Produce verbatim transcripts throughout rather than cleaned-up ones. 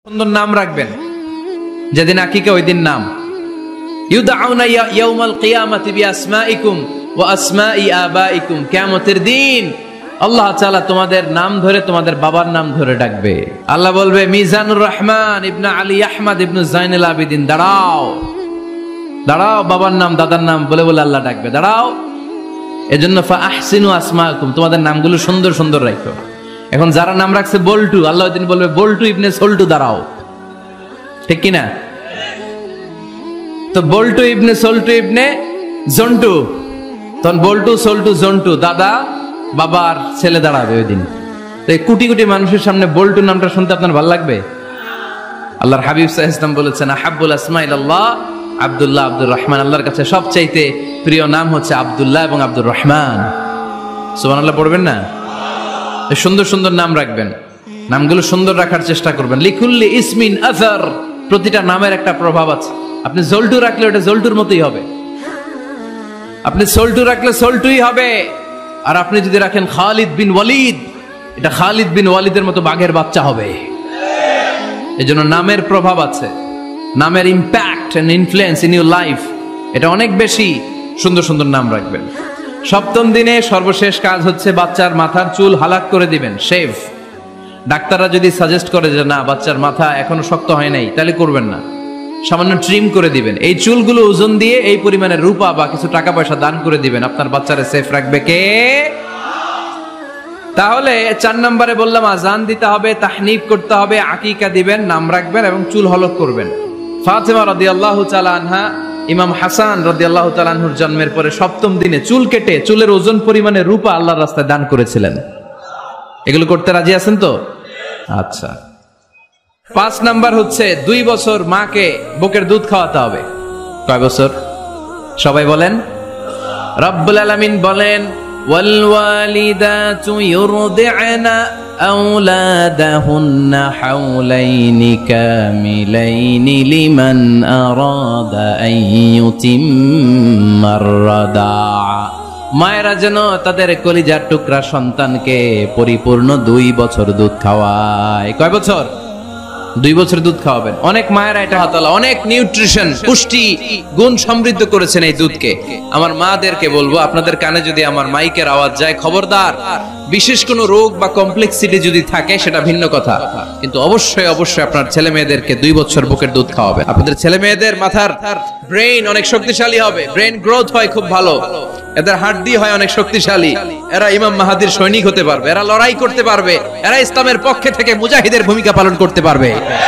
সুন্দর নাম রাখবেন যেদিন আকিকা ওই দিন নাম ইউদাউনা ইয়াউমাল কিয়ামাতি বিআসমাইকুম ওয়া আসমাই আবাইকুম। কিয়ামতের দিন আল্লাহ তাআলা তোমাদের নাম ধরে তোমাদের বাবার নাম ধরে ডাকবে। আল্লাহ বলবে মিজানুর রহমান ইবনে আলী আহমদ ইবনে জাইনুল আবিদিন, দাঁড়াও দাঁড়াও, বাবার নাম দাদার নাম বলে বলে আল্লাহ ডাকবে, দাঁড়াও। এজন্য ফা আহসিনু আসমাকুম, তোমাদের নামগুলো সুন্দর সুন্দর রাখো। এখন যারা নাম রাখছে বল্টু, আল্লাহ দিন বলবে বল্টু ইবনে সল্টু, দাঁড়াও, ঠিক কিনা? তো বল্টু ইবনে সল্টু ইবনে জন্টু, তখন বল্টু সল্টু জন্টু, দাদা বাবার ছেলে দাঁড়াবে ওই দিন। তো এই কোটি কোটি মানুষের সামনে বল্টু নামটা শুনতে আপনার ভালো লাগবে? আল্লাহর হাবিব সাল্লাল্লাহু আলাইহি ওয়াসাল্লাম বলেছেন আহাব্বুল আসমাইল আল্লাহ আব্দুল্লাহ আব্দুর রহমান। আল্লাহর কাছে সবচাইতে প্রিয় নাম হচ্ছে আব্দুল্লাহ এবং আব্দুর রহমান। সুবহানাল্লাহ পড়বেন না? সুন্দর সুন্দর নাম রাখবেন, নামগুলো সুন্দর রাখার চেষ্টা করবেন। লিকুল্লি ইসমিন আসার, প্রতিটা নামের একটা প্রভাব আছে। আপনি জল্টু রাখলে ওটা জল্টুর মতোই হবে, আপনি সল্টু রাখলে সল্টুই হবে। আর আপনি যদি রাখেন খালিদ বিন ওয়ালিদ, এটা খালিদ বিন ওয়ালিদের মতো বাঘের বাচ্চা হবে। এই জন্য নামের প্রভাব আছে, নামের impact and influence in your life এটা অনেক বেশি। সুন্দর সুন্দর নাম রাখবেন। সপ্তম দিনে সর্বশেষ কাজ হচ্ছে বাচ্চার মাথার চুল হালাক করে দিবেন, শেভ। ডাক্তাররা যদি সাজেস্ট করে যে না বাচ্চার মাথা এখনো শক্ত হয় নাই, তাহলে করবেন না, সামান্য ট্রিম করে দিবেন। এই চুলগুলো ওজন দিয়ে এই পরিমাণের রূপা বা কিছু টাকা পয়সা দান করে দিবেন। আপনার বাচ্চারে সেফ রাখবে কে? তাহলে চার নম্বরে বললাম আজান দিতে হবে, তাহনিফ করতে হবে, আকিকা দিবেন, নাম রাখবেন এবং চুল হলক করবেন। ফাতেমা রাদিয়াল্লাহু তাআলা আনহা ইমাম হাসান রাদিয়াল্লাহু তাআলা আনহুর জন্মের পরে সপ্তম দিনে চুল কেটে চুলের ওজন পরিমাণে রূপা আল্লাহর রাস্তায় দান করেছিলেন। এগুলো করতে রাজি আছেন তো? আচ্ছা। পাঁচ নাম্বার হচ্ছে দুই বছর মাকে বুকের দুধ খাওয়াতে হবে। কয় বছর? সবাই বলেন। রব্বুল আলামিন বলেন ওয়াল ওয়ালিদাতু ইউরদি'না আওলাদাহুন্না হাওলাইনি কামিলাইনি লিমান আরাদা আন ইউতিম্মার রাদা'a। মায়েরা যেন তাদের কলিজার টুকরা সন্তানকে পরিপূর্ণ দুই বছর দুধ খাওয়ায়। কয় বছর? দুই বছর দুধ খাওয়াবেন। অনেক মায়েরা এটা হাতালা, অনেক নিউট্রিশন পুষ্টি গুণ সমৃদ্ধ করেছেন এই দুধকে। আমার মাদেরকে বলবো, আপনাদের কানে যদি আমার মাইকের আওয়াজ যায় খবরদার, বিশেষ কোনো রোগ বা কমপ্লেক্সিটি যদি থাকে সেটা ভিন্ন কথা, কিন্তু অবশ্যই অবশ্যই আপনার ছেলে মেয়েদেরকে দুই বছর বুকের দুধ খাওয়াবেন। আপনাদের ছেলে মেয়েদের মাথার ব্রেইন অনেক শক্তিশালী হবে, ব্রেইন গ্রোথ হয় খুব ভালো, এদের হাড্ডি হয় অনেক শক্তিশালী, এরা ইমাম মাহাদির সৈনিক হতে পারবে, এরা লড়াই করতে পারবে, এরা ইসলামের পক্ষে থেকে মুজাহিদের ভূমিকা পালন করতে পারবে।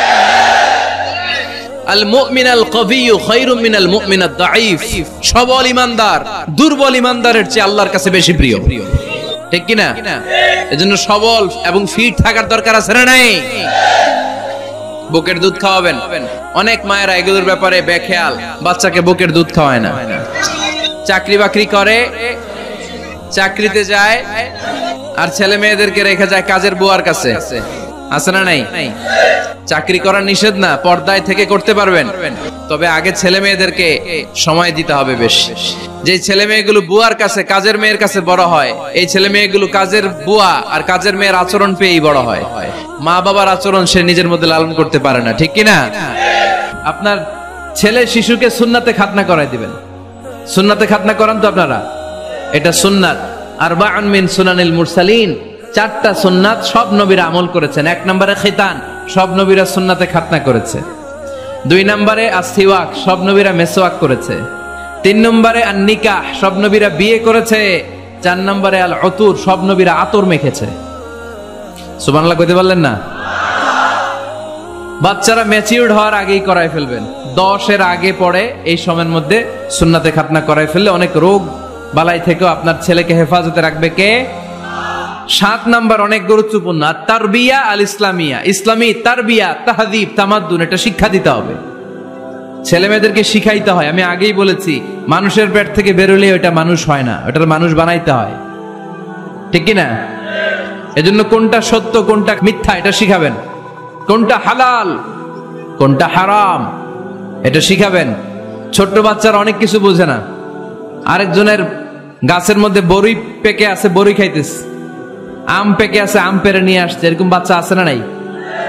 আল মুমিন আল কবিয়্যু খায়রুম মিনাল মুমিন আদ দাঈফ। সবল ঈমানদার দুর্বল ঈমানদারের চেয়ে আল্লাহর কাছে বেশি প্রিয়, ঠিক কি না? এজন্য সবল এবং ফিট থাকার দরকার আছে না নাই? বুকের দুধ খাওয়াবেন। অনেক মায়েরা এগুলোর ব্যাপারে বেখেয়াল, বাচ্চাকে বুকের দুধ খাওয়ায় না। চাকরি বাকরি করে, চাকরিতে যায়, আর ছেলে মেয়েদেরকে রেখে যায় কাজের বুয়ার কাছে, আছে না নাই? চাকরি করা নিষেধ না, পর্দায় থেকে করতে পারবেন, তবে আগে ছেলে মেয়েদেরকে সময় দিতে হবে বেশ। যে ছেলে মেয়েগুলো বুয়ার কাছে, কাজের মেয়ের কাছে বড় হয়, এই ছেলে মেয়েগুলো কাজের বুয়া আর কাজের মেয়ের আচরণ পেয়েই বড় হয়। মা বাবার আচরণ সে নিজের মধ্যে লালন করতে পারে না, ঠিক কিনা? আপনার ছেলে শিশুকে সুন্নাতে খাতনা করাই দিবেন। সুন্নাতে খাতনা করান তো আপনারা? এটা সুন্নাত। আরবাউন মিন সুনানিল মুরসালিন, চারটা সুন্নাত সব নবীরা আমল করেছেন। এক নম্বরে খিতান, সব নবীরা সুন্নাতে খাতনা করেছে। দুই নম্বরে আসিওয়াক, সব নবীরা মেসওয়াক করেছে। তিন নম্বরে আন নিকাহ, সব নবীরা বিয়ে করেছে। চার নম্বরে আল উতুর, সব নবীরা আতর মেখেছে। সুবহানাল্লাহ কইতে পারলেন না? বাচ্চারা ম্যাচিউরড হওয়ার আগেই করায় ফেলবেন, দশের আগে পড়ে এই সময়ের মধ্যে সুন্নাতে খাতনা করায় ফেললে অনেক রোগ বালাই থেকেও আপনার ছেলেকে হেফাজতে রাখবে কে? সাত নাম্বার অনেক গুরুত্বপূর্ণ, তারবিয়া আল ইসলামিয়া, ইসলামী তারবিয়া, তাহযীব, তামাদ্দুন, এটা শিক্ষা দিতে হবে। ছেলে মেয়েদেরকে শিখাইতে হয়। আমি আগেই বলেছি, মানুষের পেট থেকে বেরোলে ওটা মানুষ হয় না, ওটার মানুষ বানাইতে হয়, ঠিক কিনা? এজন্য কোনটা সত্য কোনটা মিথ্যা এটা শিখাবেন, কোনটা হালাল কোনটা হারাম এটা শিখাবেন। ছোট্ট বাচ্চারা অনেক কিছু বোঝে না। আরেকজনের গাছের মধ্যে বড়ি পেকে আছে, বড়ি খাইতেছে, আম পেকে আছে, আম পেরে নিয়ে আসছে, এরকম বাচ্চা আছে না নাই?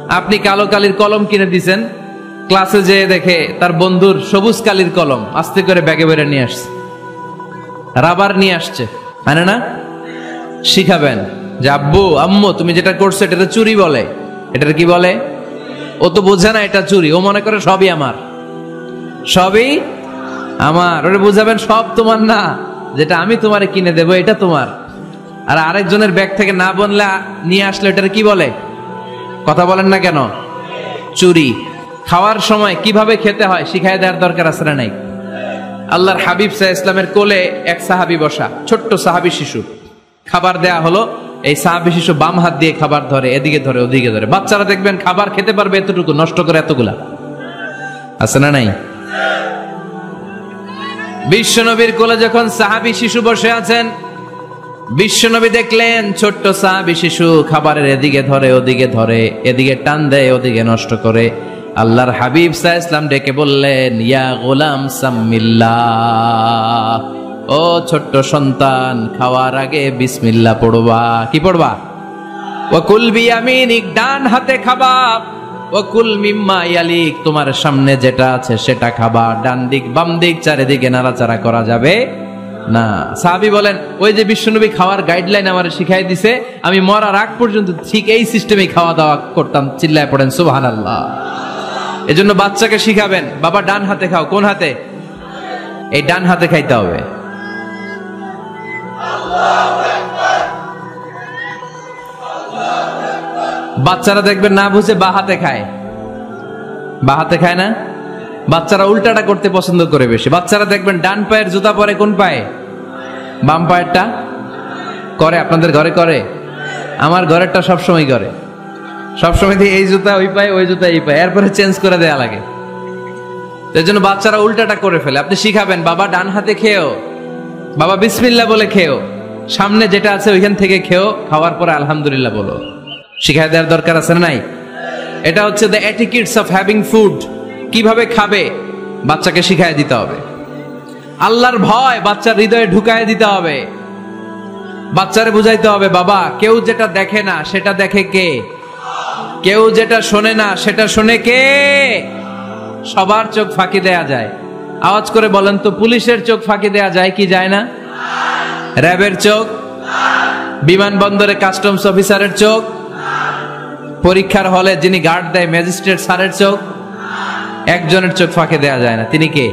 আপনি কালো কালির কলম কিনে দিয়েছেন, ক্লাসে যেয়ে দেখে তার বন্ধুর সবুজ কালির কলম আস্তে করে ব্যাগে বেড়ে নিয়ে আসছে, রাবার নিয়ে আসছে, মানে না? শিখাবেন যে আব্বু আম্মু তুমি যেটা করছো এটা তো চুরি বলে, এটার কি বলে? ও তো বোঝে না এটা চুরি, ও মনে করে সবই আমার, সবই আমার। ওরে বুঝাবেন সব তোমার না, যেটা আমি তোমারে কিনে দেবো এটা তোমার। আর আরেকজনের ব্যাগ থেকে না বললে নিয়ে আসলে এটার কি বলে? কথা বলেন না কেন? চুরি। খাওয়ার সময় কিভাবে খেতে হয় শিখাই দেওয়ার দরকার আছে না নাই? আল্লাহর হাবিব সাল্লাল্লাহু আলাইহি ওয়াসাল্লামের কোলে এক সাহাবী বসা, ছোট্ট সাহাবী শিশু, খাবার দেয়া হলো। এই সাহাবী শিশু বাম হাত দিয়ে খাবার ধরে, এদিকে ধরে ওদিকে ধরে। বাচ্চারা দেখবেন খাবার খেতে পারবে এতটুকু, নষ্ট করে এতগুলা, আছে না নাই? বিশ্বনবীর কোলে যখন সাহাবী শিশু বসে আছেন, বিশ্বনবী দেখলেন ছোট্ট সাহাবী শিশু খাবারের এদিকে ধরে ওদিকে ধরে, এদিকে টান দেয় ওদিকে নষ্ট করে। আল্লাহর হাবিব সাল্লাল্লাহু আলাইহি ওয়াসাল্লাম ডেকে বললেন, ইয়া গোলাম সাম্মিল্লাহ, ও ছোট্ট সন্তান, খাওয়ার আগে বিসমিল্লাহ পড়বা। কি পড়বা? ওয়াকুল বিয়ামিনিক, ডান হাতে খাবা। ওয়াকুল মিম্মা ইয়ালিক, তোমার সামনে যেটা আছে সেটা খাবা। ডান দিক বাম দিক চারিদিকে নাড়াচাড়া করা যাবে না। সাহাবী বলেন, ওই যে বিশ্বনবী খাওয়ার গাইডলাইন আমার শিখাই দিছে, আমি মরার আগ পর্যন্ত ঠিক এই সিস্টেমে খাওয়া দাওয়া করতাম। চিল্লায় পড়েন সুবহানাল্লাহ। এজন্য বাচ্চাকে শিখাবেন, বাবা ডান হাতে খাও। কোন হাতে? এই ডান হাতে খাইতে হবে। বাচ্চারা দেখবেন না বুঝে বা হাতে খায়, বা হাতে খায় না। বাচ্চারা উল্টাটা করতে পছন্দ করে বেশি। বাচ্চারা দেখবেন ডান পায়ের জুতা পরে কোন পায়ে? বাম পায়েরটা করে। আপনাদের ঘরে করে? আমার ঘরেরটা সবসময় করে। সবসময় দিয়ে এই জুতা ওই পায়ে, ওই জুতা এই পায়ে, এরপরে চেঞ্জ করে দেয়া লাগে। এর জন্য বাচ্চারা উল্টাটা করে ফেলে। আপনি শিখাবেন, বাবা ডান হাতে খেও, বাবা বিসমিল্লাহ বলে খেও, সামনে যেটা আছে ওইখান থেকে খেও, খাওয়ার পরে আলহামদুলিল্লাহ বলো। শিখাই দেওয়ার দরকার আছে না নাই? এটা হচ্ছে the etiquettes of having food. কিভাবে খাবে বাচ্চাকে শিখাই দিতে হবে। আল্লাহর ভয় বাচ্চার হৃদয়ে ঢুকায় দিতে হবে। বাচ্চারে বুঝাইতে হবে, বাবা কেউ যেটা দেখে না সেটা দেখে কে? কেউ যেটা শোনে না সেটা শোনে কে? সবার চোখ ফাঁকি দেয়া যায়। আওয়াজ করে বলেন তো, পুলিশের চোখ ফাঁকি দেয়া যায় কি যায় না? র্যাবের চোখ, বিমানবন্দরে কাস্টমস অফিসারের চোখ, পরীক্ষার হলে যিনি গার্ড দেয় ম্যাজিস্ট্রেট স্যারের চোখ, একজনের চোখ ফাঁকি দেয়া যায় না। তিনি কে?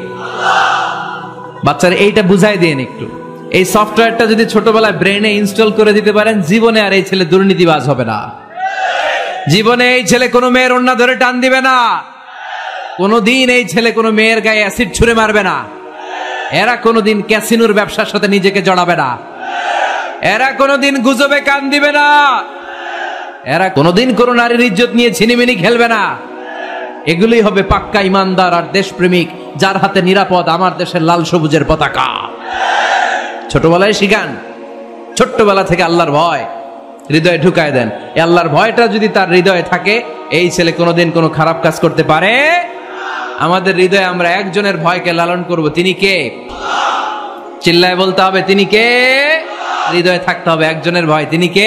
বাচ্চারা এইটা বুঝাই দেন একটু। এই সফটওয়্যারটা যদি ছোটবেলায় ব্রেনে ইনস্টল করে দিতে পারেন, জীবনে আর এই ছেলে দুর্নীতিবাজ হবে না। জীবনে এই ছেলে কোনো মেয়ের ওড়না ধরে টান দিবে না। কোনোদিন এই ছেলে কোনো মেয়ের গায়ে অ্যাসিড ছুঁড়ে মারবে না। এরা কোনোদিন ক্যাসিনোর ব্যবসার সাথে নিজেকে জড়াবে না। এরা কোনোদিন গুজবে কান দিবে না। এরা কোনোদিন কোনো নারীর ইজ্জত নিয়ে ছিনিমিনি খেলবে না। এগুলোই হবে পাক্কা ইমানদার আর দেশপ্রেমিক, যার হাতে নিরাপদ আমার দেশের লাল সবুজের পতাকা। ছোটবেলায় শিখান, ছোট্টবেলা থেকে আল্লাহর ভয় হৃদয়ে ঢুকায় দেন। এই আল্লাহর ভয়টা যদি তার হৃদয়ে থাকে, এই ছেলে কোনোদিন কোনো খারাপ কাজ করতে পারে। আমাদের হৃদয়ে আমরা একজনের ভয়কে লালন করব, তিনি কে? চিল্লায় বলতে হবে, তিনি কে? হৃদয়ে থাকতে হবে একজনের ভয়, তিনি কে?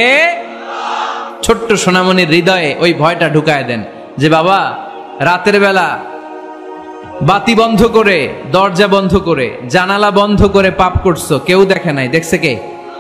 ছোট্ট সোনামণির হৃদয়ে ওই ভয়টা ঢুকায় দেন যে বাবা রাতের বেলা বাতি বন্ধ করে, দরজা বন্ধ করে, জানালা বন্ধ করে পাপ করছো, কেউ দেখে নাই। দেখছে কে?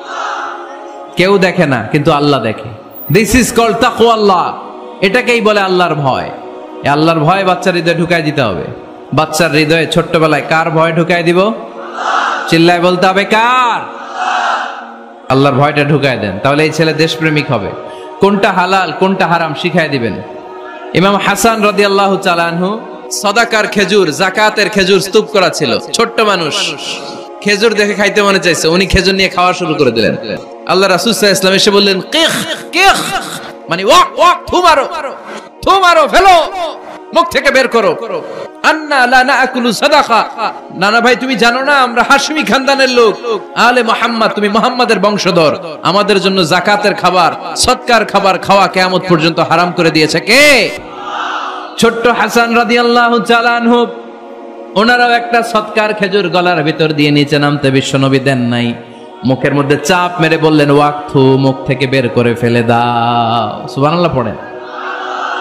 কেউ দেখে না, কিন্তু আল্লাহ দেখে। দিস ইজ কল্ড তাকওয়াল্লাহ। এটাকেই বলে আল্লাহর ভয়। এই আল্লাহর ভয় বাচ্চার হৃদয়ে ঢুকায় দিতে হবে। বাচ্চার হৃদয়ে ছোট্টবেলায় কার ভয় ঢুকায় দিব? চিল্লায় বলতে হবে, কার? আল্লাহর ভয়টা ঢুকায় দেন, তাহলে এই ছেলে দেশপ্রেমিক হবে। কোনটা হালাল কোনটা হারাম শিখায় দিবেন। ইমাম হাসান রাদিয়াল্লাহু তাআলা আনহু সাদাকার খেজুর, যাকাতের খেজুর স্তূপ করা ছিল। ছোট্ট মানুষ, খেজুর দেখে খাইতে মনে চাইছে, উনি খেজুর নিয়ে খাওয়া শুরু করে দিলেন। আল্লাহ রাসূল সাল্লাল্লাহু আলাইহি ওয়াসাল্লাম এসে বললেন, কিখ কিখ, মানে ওয়াক ওয়াক, থু মারো থু মারো, ফেলো, মুখ থেকে বের করো। আন্না লা নাকুলু সাদাকা, নানা ভাই তুমি জানো না আমরা হাশমি খানদানের লোক, আলে মুহাম্মদ, তুমি মুহাম্মাদের বংশধর, আমাদের জন্য যাকাতের খাবার, সদকার খাবার খাওয়া কিয়ামত পর্যন্ত হারাম করে দিয়েছে কে? ছোট্ট হাসান রাদিয়াল্লাহু তাআলা আনহু, ওনারাও একটা সদকার খেজুর গলার ভিতর দিয়ে নিচে নামতে বিশ্বনবী দেন নাই। মুখের মধ্যে চাপ মেরে বললেন, ওয়াক থু, মুখ থেকে বের করে ফেলে দাও। সুবহানাল্লাহ পড়েন।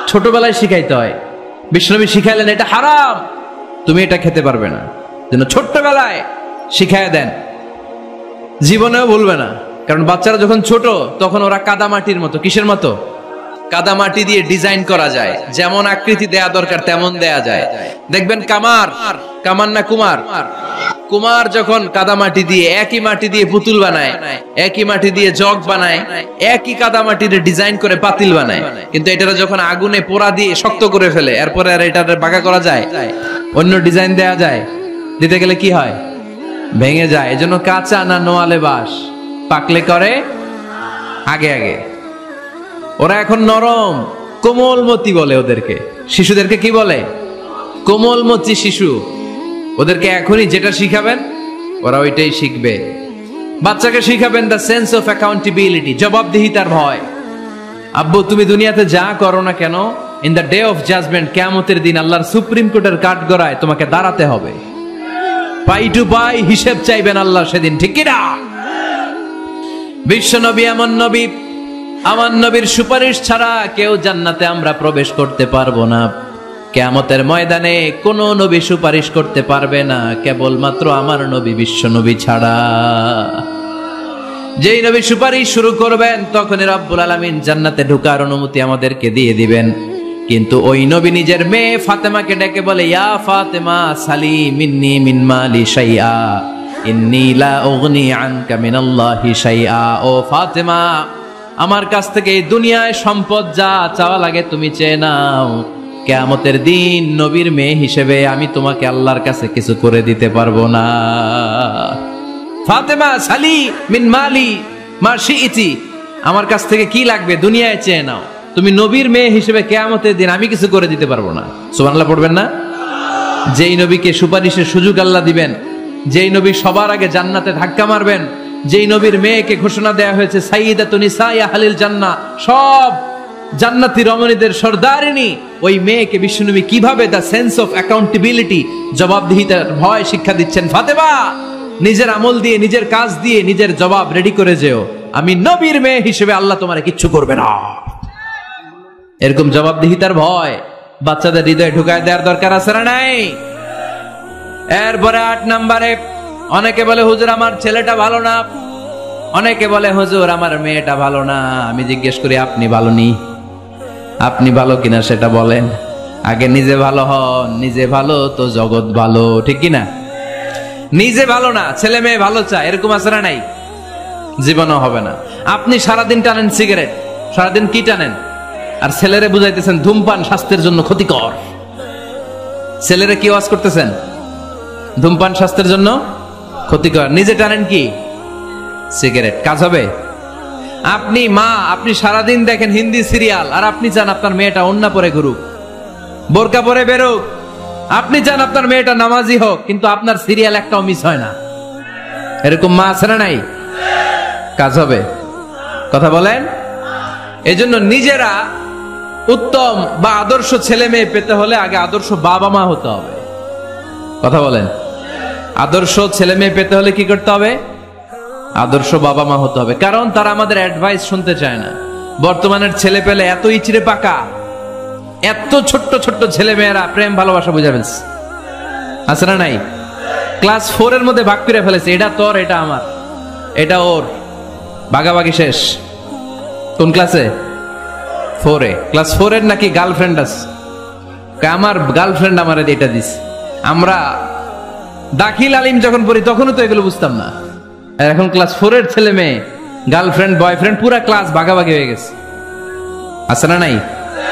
ছোটবেলায় শিখাইতে হয়। বিশ্বনবী শিখাইলেন এটা হারাম, তুমি এটা খেতে পারবে না, যেন ছোট্টবেলায় শিখায় দেন, জীবনেও ভুলবে না। কারণ বাচ্চারা যখন ছোট তখন ওরা কাদামাটির মতো। কিসের মতো? কাদামাটি দিয়ে ডিজাইন করা যায়, যেমন আকৃতি দেয়া দরকার তেমন দেয়া যায়। দেখবেন কামার, কামার না কুমার, কুমার যখন কাদামাটি দিয়ে, একই মাটি দিয়ে পুতুল বানায়, একই মাটি দিয়ে জগ বানায়, একই কাদামাটি দিয়ে ডিজাইন করে পাতিল বানায়, কিন্তু এটা যখন আগুনে পোড়া দিয়ে শক্ত করে ফেলে, এরপরে আর এটা বাঁকা করা যায়, অন্য ডিজাইন দেয়া যায়, দিতে গেলে কি হয়? ভেঙে যায়। এজন্য কাঁচা না নোয়ালে বাস, পাকলে করে আগে আগে। ওরা এখন নরম, কোমলমতি বলে ওদেরকে। শিশুদেরকে কি বলে? কোমলমতি শিশু। ওদেরকে এখনই যেটা শিখাবেন ওরা ওইটাই শিখবে। বাচ্চাকে শিখাবেন দ্য সেন্স অফ অ্যাকাউন্টেবিলিটি, জবাবদিহিতার ভয়। আব্বু তুমি দুনিয়াতে যা করো না কেন, in the day of judgement, কিয়ামতের দিন আল্লাহর সুপ্রিম কোর্টের কাঠগড়ায় তোমাকে দাঁড়াতে হবে। পাই টু পাই হিসেব চাইবেন আল্লাহ সেদিন, ঠিক কি না? বিশ্ব নবী এমন নবী, আমার নবীর সুপারিশ ছাড়া কেউ জান্নাতে আমরা প্রবেশ করতে পারবো না। কিয়ামতের ময়দানে কোন নবী সুপারিশ করতে পারবে না, কেবলমাত্র আমার নবী বিশ্ব নবী ছাড়া। যেই নবী সুপারিশ শুরু করবেন তখনই রব্বুল আলামিন জান্নাতে ঢোকার অনুমতি আমাদেরকে দিয়ে দিবেন। কিন্তু ওই নবী নিজের মেয়ে ফাতেমাকে ডেকে বলে, ইয়া ফাতেমা সালি মিন্নি মিন মালি শাইআ ইন্নী লা উগনি আনকা মিনাল্লাহি শাইআ। ও ফাতেমা, আমার কাছ থেকে এই দুনিয়ায় সম্পদ যা চাওয়া লাগে তুমি চেয়ে নাও, কিয়ামতের দিন নবীর মেয়ে হিসেবে আমি তোমাকে আল্লাহর কাছে কিছু করে দিতে পারবো না। ফাতেমা সালি মিন মালি মা শিইতি, আমার কাছ থেকে কি লাগবে দুনিয়ায় চেয়ে নাও, তুমি নবীর মেয়ে হিসেবে কিয়ামতের দিন আমি কিছু করে দিতে পারবো না। সুবহানাল্লাহ পড়বেন না? যেই নবীকে সুপারিশের সুযোগ আল্লাহ দিবেন, যেই নবী সবার আগে জান্নাতে ধাক্কা মারবেন, যেই নবীর মেয়েকে ঘোষণা দেয়া হয়েছে সাইয়্যিদাতুন নিসাই আহলিল জান্নাহ, সব জান্নাতি রমণীদের সর্দারিনী, ওই মেয়েকে বিশ্বনবী কিভাবে দ্য সেন্স অফ অ্যাকাউন্টেবিলিটি, জবাবদিহিতার ভয় শিক্ষা দিচ্ছেন। ফাতেমা, নিজের আমল দিয়ে, নিজের কাজ দিয়ে নিজের জবাব রেডি করে যেও, আমি নবীর মেয়ে হিসেবে আল্লাহ তোমারে কিচ্ছু করবে না। এরকম জবাবদিহিতার ভয় বাচ্চাদের হৃদয়ে ঢুকায় দেওয়ার দরকার আছে না নাই? এরপরে আট নম্বরে, অনেকে বলে হুজুর আমার ছেলেটা ভালো না, অনেকে বলে হুজুর আমার মেয়েটা ভালো না। আমি জিজ্ঞেস করি আপনি ভালো নি? আপনি ভালো কিনা সেটা বলেন। আগে নিজে ভালো হন, নিজে ভালো তো জগৎ ভালো, ঠিক কিনা? নিজে ভালো না, ছেলে মেয়ে ভালো চায়, এরকম আছে না নাই? জীবনও হবে না। আপনি সারাদিন টানেন সিগারেট, সারাদিন কি টানেন, আর ছেলেরে বুঝাইতেছেন ধূমপান স্বাস্থ্যের জন্য ক্ষতিকর। ছেলেরে কি ওয়াজ করতেছেন? ধূমপান স্বাস্থ্যের জন্য ক্ষতিকর। নিজে টানেন কি? সিগারেট। কাজ হবে? আপনি মা, আপনি সারাদিন দেখেন হিন্দি সিরিয়াল, আর আপনি চান আপনার মেয়েটা ওন্না পরে ঘুরুক, বোরকা পরে বেরোক। আপনি চান আপনার মেয়েটা নামাজি হোক, কিন্তু আপনার সিরিয়াল একটাও মিস হয় না। এরকম মা আছে না নাই? কাজ হবে? কথা বলেন। এজন্য নিজেরা উত্তম বা আদর্শ ছেলে মেয়ে পেতে হলে আগে আদর্শ বাবা মা হতে হবে। কথা বলেন। আদর্শ ছেলে মেয়ে পেতে হলে কি করতে হবে? আদর্শ বাবা মা হতে হবে। কারণ তারা আমাদের অ্যাডভাইস শুনতে চায় না। বর্তমানের ছেলে পেলে এত ইচড়ে পাকা, এত ছোট্ট ছোট্ট ছেলে মেয়েরা প্রেম ভালোবাসা বুঝে ফেলছে, আছে না নাই? ক্লাস ফোর এর মধ্যে ভাগ করে ফেলেছে, এটা তোর, এটা আমার, এটা ওর, ভাগাভাগি শেষ। কোন ক্লাসে? ফোরে। ক্লাস ফোর এর নাকি গার্লফ্রেন্ড আছে, আমার গার্লফ্রেন্ড আমার এটা দিস। আমরা দাখিল আলিম যখন পড়ি তখনও তো এগুলো বুঝতাম না। আর এখন ক্লাস ফোর এর ছেলে মেয়ে গার্লফ্রেন্ড বয়ফ্রেন্ড পুরা ক্লাস ভাগাভাগি হয়ে গেছে, আছে না নাই?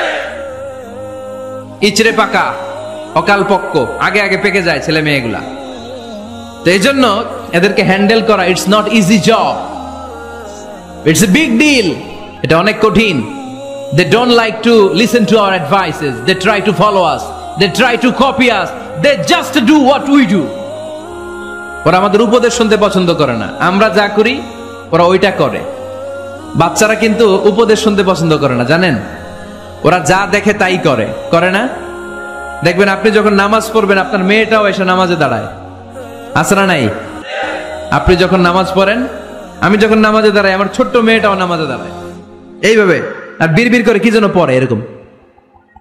ইচড়ে পাকা, অকাল পক্ক, আগে আগে পেকে যায় ছেলে মেয়েগুলা। তো এই জন্য এদেরকে হ্যান্ডেল করা it's not easy job, it's a big deal. এটা অনেক কঠিন। They don't like to listen to our advices. They try to follow us. They try to copy us. They just do what we do. ওরা আমাদের উপদেশ শুনতে পছন্দ করে না। আমরা যা করি ওরা ওইটা করে। বাচ্চারা কিন্তু উপদেশ শুনতে পছন্দ করে না, জানেন? ওরা যা দেখে তাই করে, করে না? দেখবেন আপনি যখন নামাজ পড়বেন আপনার মেয়েটাও এসে নামাজে দাঁড়ায়, আছে না নাই? আপনি যখন নামাজ পড়েন, আমি যখন নামাজে দাঁড়াই, আমার ছোট্ট মেয়েটাও নামাজে দাঁড়ায় এইভাবে, আর বিড়বিড় করে কি যেন পড়ে এরকম।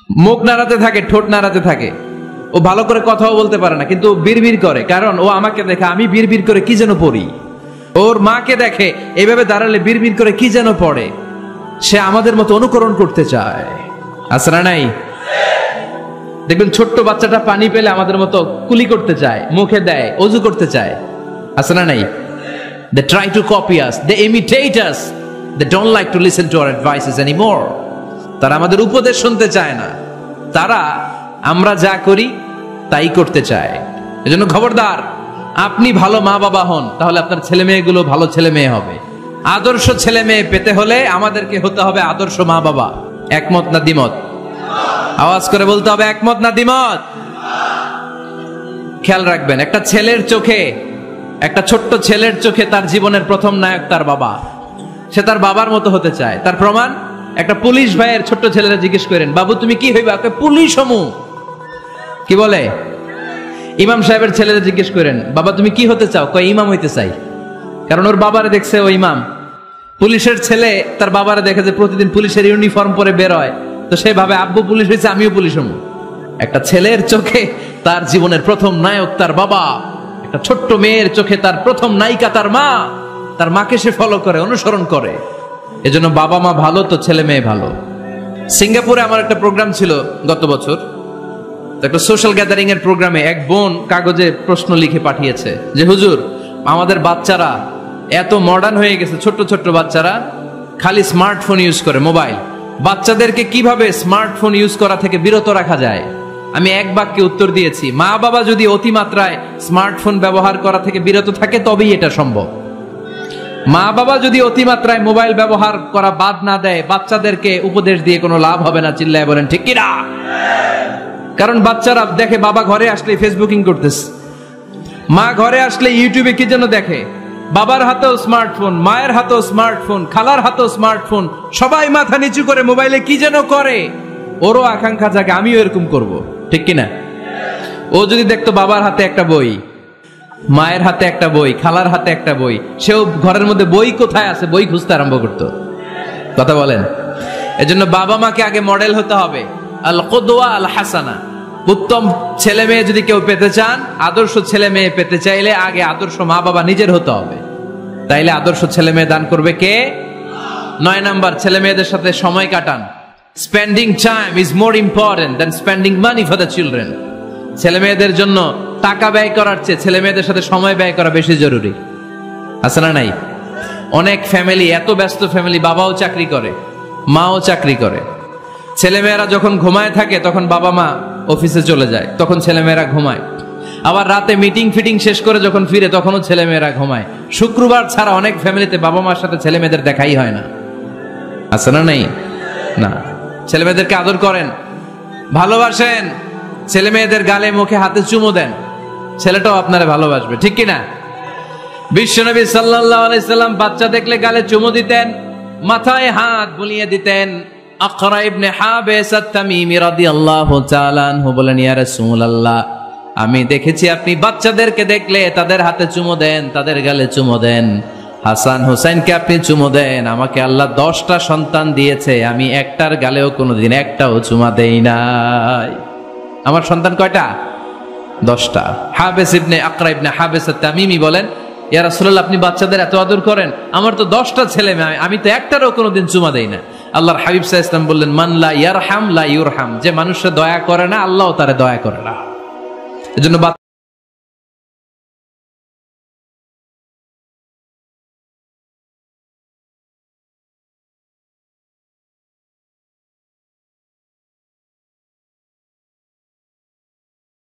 মুখ নাড়াতে থাকে, ঠোঁট নাড়াতে থাকে, ও ভালো করে কথাও বলতে পারে না, কিন্তু বিড়বিড় করে, কারণ ও আমাকে দেখে আমি বিড়বিড় করে কি যেন পড়ি। ওর মাকে দেখে এইভাবে দাঁড়ালে বিড়বিড় করে কি যেন পড়ে। সে আমাদের মতো অনুকরণ করতে চায়, আছে না নাই? দেখবেন ছোট্ট বাচ্চাটা পানি পেলে আমাদের মতো কুলি করতে চায়, মুখে দেয়, অজু করতে চায়, আছে না নাই? They try to copy us, they imitate us, they don't like to listen to our advices anymore. তারা আমাদের উপদেশ শুনতে চায় না, তারা আমরা যা করি তাই করতে চায়। এজন্য খবরদার, আপনি ভালো মা বাবা হন, তাহলে আপনার ছেলে মেয়েগুলো ভালো ছেলে মেয়ে হবে। আদর্শ ছেলে মেয়ে পেতে হলে আমাদেরকে হতে হবে আদর্শ মা বাবা। একমত না দ্বিমত? আওয়াজ করে বলতে হবে, একমত না দ্বিমত? খেয়াল রাখবেন, একটা ছেলের চোখে, একটা ছোট্ট ছেলের চোখে তার জীবনের প্রথম নায়ক তার বাবা। সে তার বাবার মতো হতে চায়। তার প্রমাণ, একটা পুলিশ ভাইয়ের ছোট্ট ছেলেরা জিজ্ঞেস করেন, বাবু তুমি কি হইবা? পুলিশ হমু। কি বলে? ইমাম সাহেবের ছেলেরা জিজ্ঞেস করেন, বাবা তুমি কি হতে চাও? কয় ইমাম হইতে চাই। কারণ ওর বাবারে দেখছে ও ইমাম। পুলিশের ছেলে তার বাবারে দেখে যে প্রতিদিন পুলিশের ইউনিফর্ম পরে বের হয়, তো সে ভাবে আব্বু পুলিশ হয়েছে, আমিও পুলিশ হমু। একটা ছেলের চোখে তার জীবনের প্রথম নায়ক তার বাবা, একটা ছোট্ট মেয়ের চোখে তার প্রথম নায়িকা তার মা। তার মাকে সে ফলো করে, অনুসরণ করে। এজন্য বাবা মা ভালো তো ছেলে মেয়ে ভালো। সিঙ্গাপুরে আমার একটা প্রোগ্রাম ছিল গত বছর, একটা সোশ্যাল গ্যাদারিং এর প্রোগ্রামে এক বোন কাগজে প্রশ্ন লিখে পাঠিয়েছে যে হুজুর, আমাদের বাচ্চারা এত মডার্ন হয়ে গেছে, ছোট্ট ছোট্ট বাচ্চারা খালি স্মার্টফোন ইউজ করে, মোবাইল। বাচ্চাদেরকে কিভাবে স্মার্টফোন ইউজ করা থেকে বিরত রাখা যায়? আমি এক বাক্যে উত্তর দিয়েছি, মা বাবা যদি অতিমাত্রায় স্মার্টফোন ব্যবহার করা থেকে বিরত থাকে তবেই এটা সম্ভব। মা বাবা যদি অতিমাত্রায় মোবাইল ব্যবহার করা বাদ না দেয়, বাচ্চাদেরকে উপদেশ দিয়ে কোনো লাভ হবে না। চিল্লায় বলেন ঠিক কিনা? কারণ বাচ্চারা দেখে বাবা ঘরে আসলে ফেসবুকিং করতেছে, মা ঘরে আসলে ইউটিউবে কি যেন দেখে, বাবার হাতেও স্মার্টফোন, মায়ের হাতেও স্মার্টফোন, খালার হাতেও স্মার্টফোন, সবাই মাথা নিচু করে মোবাইলে কি যেন করে। ওরও আকাঙ্ক্ষা জাগে আমিও এরকম করব, ঠিক কিনা? ও যদি দেখতো বাবার হাতে একটা বই, মায়ের হাতে একটা বই, খালার হাতে একটা বই, সেও ঘরের মধ্যে বই কোথায় আছে বই খুঁজতে আরম্ভ করতো। কথা বলেন? এজন্য বাবা মাকে আগে মডেল হতে হবে, আল কুদওয়া আল হাসানা। উত্তম ছেলে মেয়ে যদি কেউ পেতে চান, আদর্শ ছেলে মেয়ে পেতে চাইলে আগে আদর্শ মা বাবা নিজের হতে হবে। তাইলে আদর্শ ছেলে মেয়ে দান করবে কে? নয় নাম্বার, ছেলে মেয়েদের সাথে সময় কাটান। Spending time is more important than spending money for the children. ছেলে মেয়েদের জন্য টাকা ব্যয় করার চেয়ে ছেলে মেয়েদের সাথে সময় ব্যয় করা বেশি জরুরি, আছে না নাই? অনেক ফ্যামিলি, এত ব্যস্ত ফ্যামিলি, বাবাও চাকরি করে, মাও চাকরি করে। ছেলেমেয়েরা যখন ঘুমায় থাকে তখন বাবা মা অফিসে চলে যায়, তখন ছেলেমেয়েরা ঘুমায়। আবার রাতে মিটিং ফিটিং শেষ করে যখন ফিরে তখনও ছেলেমেয়েরা ঘুমায়। শুক্রবার ছাড়া অনেক ফ্যামিলিতে বাবা মার সাথে ছেলে মেয়েদের দেখাই হয় না, আছে না নাই? না। ছেলে মেয়েদেরকে আদর করেন, ভালোবাসেন, ছেলে মেয়েদের গালে মুখে হাতে চুমো দেন, ছেলেটাও আপনারে ভালোবাসবে, ঠিক কিনা? বিশ্বনবী সাল্লাল্লাহু আলাইহি সাল্লাম বাচ্চা দেখলে গালে চুমো দিতেন, মাথায় হাত বুলিয়ে দিতেন। আকরা ইবনে হাবিস আত-তামিমি রাদিয়াল্লাহু তাআলা আনহু বলেন, ইয়া রাসূলুল্লাহ, আমি দেখেছি আপনি বাচ্চাদেরকে দেখলে তাদের হাতে চুমো দেন, তাদের গালে চুমো দেন। হাসান হোসেনকে আপনি চুমো দেন। আমাকে আল্লাহ দশটা সন্তান দিয়েছে, আমি একটার গালেও কোনোদিন একটাও চুমা দেই নাই। আমার সন্তান কয়টা? দশটা। হাবিস ইবনে আকরা ইবনে হাবিস আত-তামিমি বলেন, ইয়া রাসূলুল্লাহ, আপনি বাচ্চাদের এত আদর করেন, আমার তো দশটা ছেলে মেয়ে, আমি তো একটারও কোনোদিন চুমা দেই না। আল্লাহর হাবিব সাল্লাল্লাহু আলাইহি ওয়াসাল্লাম বললেন, মান লা ইয়ারহাম লা ইউরহাম, যে মানুষে দয়া করে না আল্লাহও তারে দয়া করে না। এজন্য